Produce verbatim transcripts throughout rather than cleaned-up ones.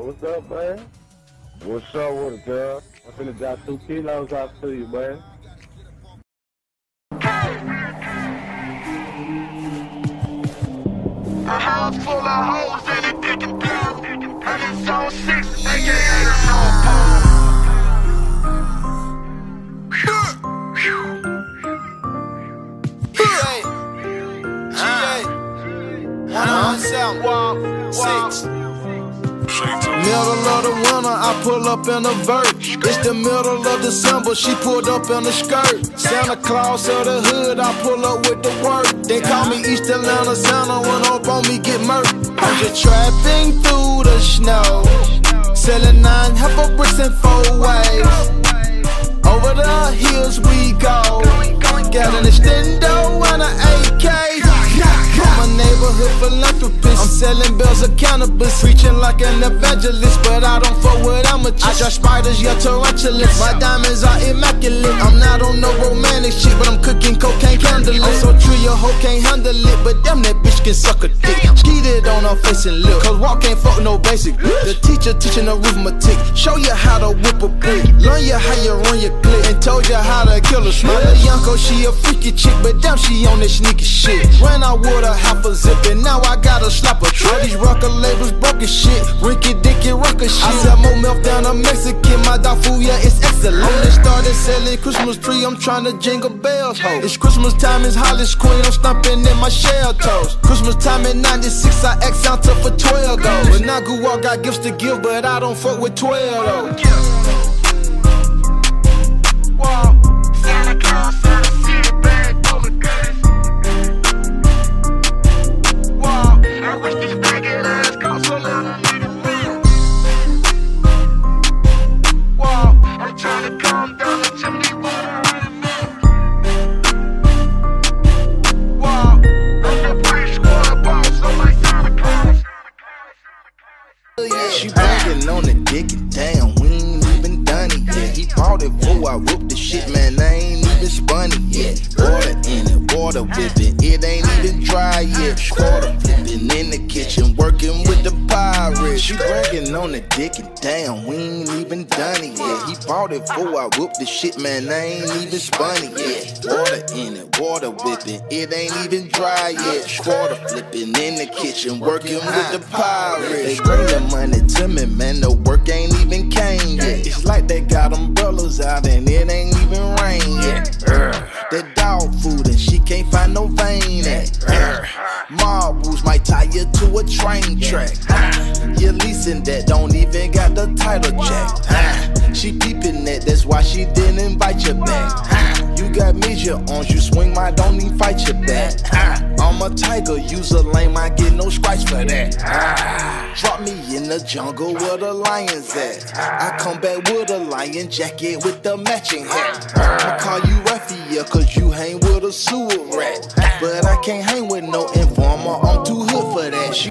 What's up, man? What's up with it, girl? I'm finna drop two kilos off to you, man. A house full of hoes in it, dick and down. And it's zone six, A K A the North Pole. G A, one oh seven, six. Middle of the winter, I pull up in a vert. It's the middle of December, she pulled up in a skirt. Santa Claus of the hood, I pull up with the work. They call me East Atlanta Santa, run up on me, get murked. I'm just trapping through the snow, selling nine heifer bricks in four ways. Over the hills we go, got an extendo and an A K. I'm a neighborhood philanthropist, I'm selling bells of cannabis, preaching like an evangelist, but I don't fuck with amateurs. I draw spiders, yeah, tarantulas. My diamonds are immaculate. I'm not on no romantic shit, but I'm cooking cocaine candlelit. I'm so true, your hoe can't handle it, but damn, that bitch can suck a dick. Skeeted on her face and lip, cause walk ain't fuck no basic. The teacher teaching arithmetic, show you how to whip a brick, learn you how you run your clip, and told you how to kill a snake. My little Yanko, she a freaky chick, but damn, she on that sneaky shit. Ran out with a half a zip, and now I gotta slap a trick. All these record labels broke as shit, rinky dinky rocker shit. I sell more milk down a Mexican, my dog food, yeah, it's excellent. Only started selling Christmas tree, I'm trying to jingle bells, ho. It's Christmas time, it's Hollis Queen, I'm stomping in my shell toes. Christmas time in ninety-six, I X out for twelve goals. When I grew up, got gifts to give, but I don't fuck with twelve though. Santa Claus, Santa City, bag full of guns. Wow, I wish these ragged ass cost a lot of little men. Wow, I'm trying to calm down the chimney with a hundred men. Wow, I'm the British squad boss, I'm like Santa Claus. She bragging on the dick and damn, we ain't even done it yet. He bought it before I whooped the shit, man, I ain't even spun it yet. Water in it, water whipping, it ain't even dry yet. Quarter flipping in the kitchen, working with the pirates. She bragging on the dick and damn, we ain't even done it yet. He bought it before I whooped the shit, man, I ain't even spun it yet. Water in it, water whipping, it ain't even dry yet. Quarter flipping in the kitchen, working with the pirates. They bring the money to me, man, the work ain't even came yet. It's like they got umbrellas out and it ain't even rain yet. That dog food and she can't find no vein at. Marbles might tie you to a train track. You're leasing that, don't even got the title check. She peeping that, that's why she didn't invite you back. You got major arms, you swing my, don't even fight your back. I'm a tiger, use a lame, I get no stripes for that. Drop me in the jungle where the lions at. I come back with a lion jacket with the matching hat. I call you Raffia cause you hang with a sewer rat, but I can't hang with no informer, I'm too hood for that. She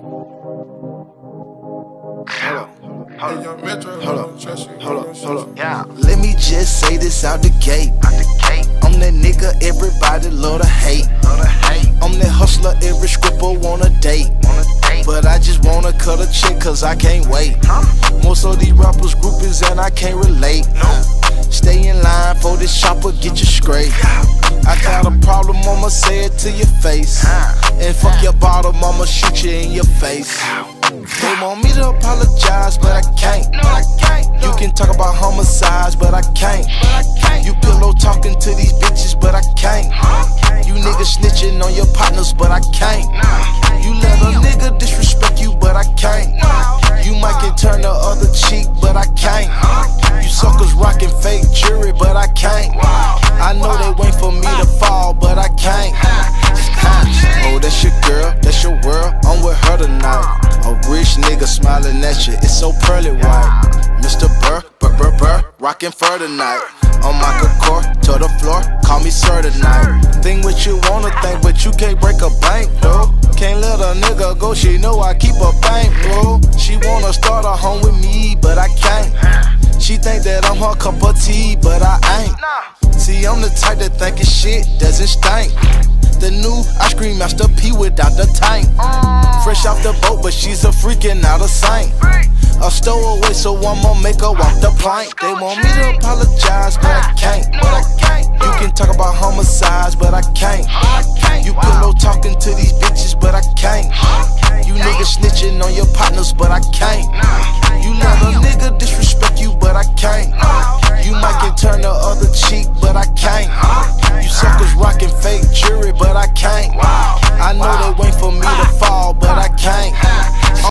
Hold up. Hold up, hold up, hold up, hold up. Yeah. Let me just say this out the gate. Out the gate. I'm that nigga everybody love to hate. Love to hate. I'm that hustler every scripper wanna date. Wanna date. But I just wanna cut a check cause I can't wait. Huh? Most of these rappers groupies and I can't relate. No. Stay in line for this chopper, get you straight. I got a problem, I'ma say it to your face. And fuck your bottom, I'ma shoot you in your face. They want me to apologize, but I can't. No, I can't. You can talk about homicides, but I can't. But I can't. You pillow talking to these bitches, but I can't. You niggas snitching on your partners, but I can't. You let a nigga disrespect you, but I can't. You might can turn the other cheek, but I can't. You suckers rocking fake jewelry, but I can't. I know they wait for me to fall, but I can't. Oh, that's your girl, that's your world, I'm with her tonight. A rich nigga smiling at you, it's so pearly white. Mister Burr, burr, burr, burr, rockin' fur tonight. On my core to the floor, call me sir tonight. Think what you wanna think, but you can't break a bank, bro. Can't let a nigga go, she know I keep a bank, bro. She wanna start a home with me, but I can't. She think that I'm her cup of tea, but I ain't. See, I'm the type that thinking shit doesn't stink. The new ice cream Master P without the tank. Fresh off the boat, but she's a freaking out of saint. A stowaway, so I'ma make her walk the plank. They want me to apologize, but I can't. You can talk about homicides, but I can't. You pillow talking to these bitches, but I can't. You niggas snitching on your partners, but I can't. You let a nigga disrespect you, but I can't. You might can turn the other cheek, but I can't. You suckers rocking fake jewelry, but I can't. I know they wait for me to fall, but I can't.